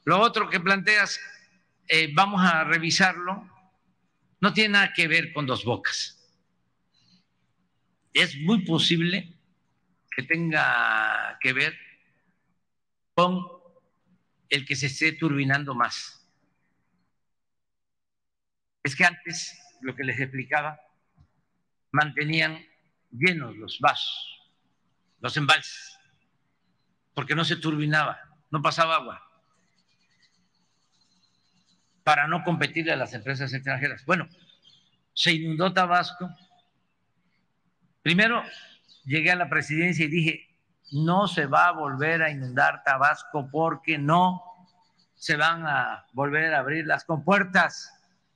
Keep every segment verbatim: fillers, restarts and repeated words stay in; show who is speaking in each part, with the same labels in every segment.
Speaker 1: Lo otro que planteas, eh, vamos a revisarlo, no tiene nada que ver con Dos Bocas. Es muy posible que tenga que ver con el que se esté turbinando más. Es que antes, lo que les explicaba, mantenían llenos los vasos, los embalses, porque no se turbinaba, no pasaba agua, para no competirle a las empresas extranjeras. Bueno, se inundó Tabasco. Primero llegué a la presidencia y dije, no se va a volver a inundar Tabasco porque no se van a volver a abrir las compuertas.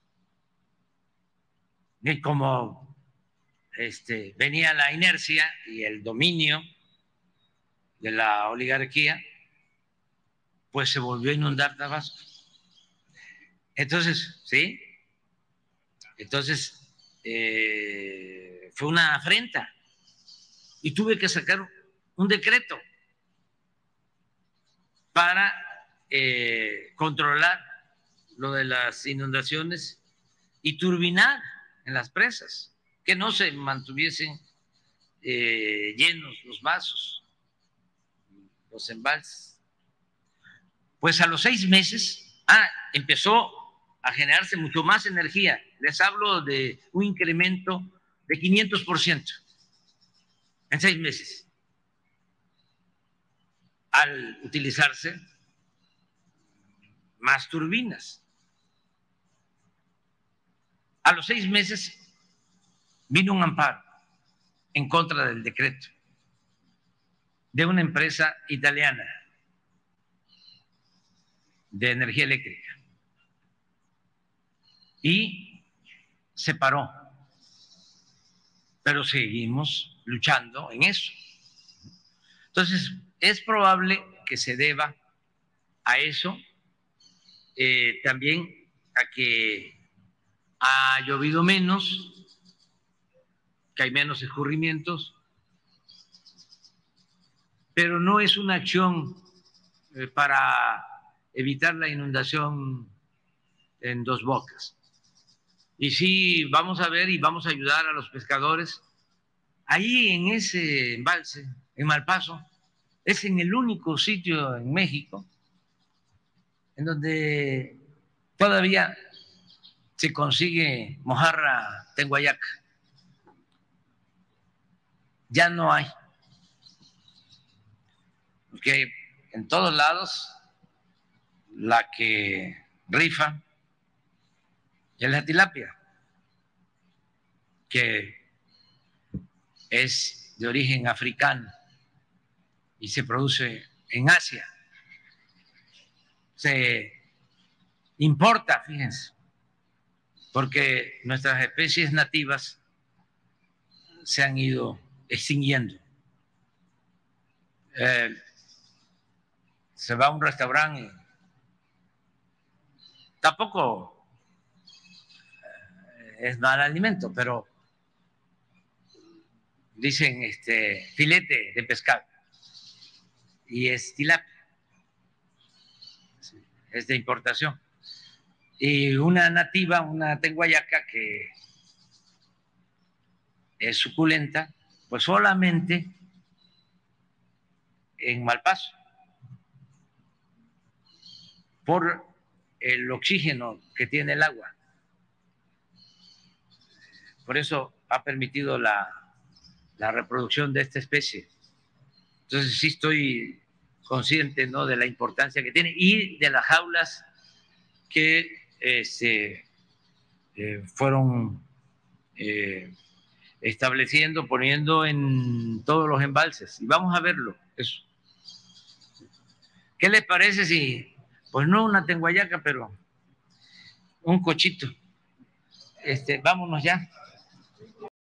Speaker 1: Y como este, venía la inercia y el dominio de la oligarquía, pues se volvió a inundar Tabasco. Entonces, ¿sí? Entonces, eh, fue una afrenta y tuve que sacar un decreto para eh, controlar lo de las inundaciones y turbinar en las presas, que no se mantuviesen eh, llenos los vasos, los embalses. Pues a los seis meses, ah, empezó a generarse mucho más energía. Les hablo de un incremento de quinientos por ciento en seis meses, al utilizarse más turbinas. A los seis meses vino un amparo en contra del decreto de una empresa italiana de energía eléctrica y se paró, pero seguimos luchando en eso. Entonces, es probable que se deba a eso, eh, también a que ha llovido menos, que hay menos escurrimientos, pero no es una acción eh, para evitar la inundación en Dos Bocas. Y sí, vamos a ver y vamos a ayudar a los pescadores. Ahí en ese embalse, en Malpaso, es en el único sitio en México en donde todavía se consigue mojarra tenguayaca. Ya no hay. Porque en todos lados la que rifa es la tilapia, que es de origen africano y se produce en Asia. Se importa, fíjense, porque nuestras especies nativas se han ido extinguiendo. Eh, se va a un restaurante y tampoco es mal alimento, pero dicen este filete de pescado y es tilapia, es de importación. Y una nativa, una tenguayaca que es suculenta, pues solamente en Malpaso, por el oxígeno que tiene el agua. Por eso ha permitido la, la reproducción de esta especie. Entonces sí estoy consciente, ¿no?, de la importancia que tiene y de las jaulas que este, eh, fueron eh, estableciendo, poniendo en todos los embalses. Y vamos a verlo, eso. ¿Qué les parece si, pues no una tenguayaca, pero un cochito? Este, vámonos ya.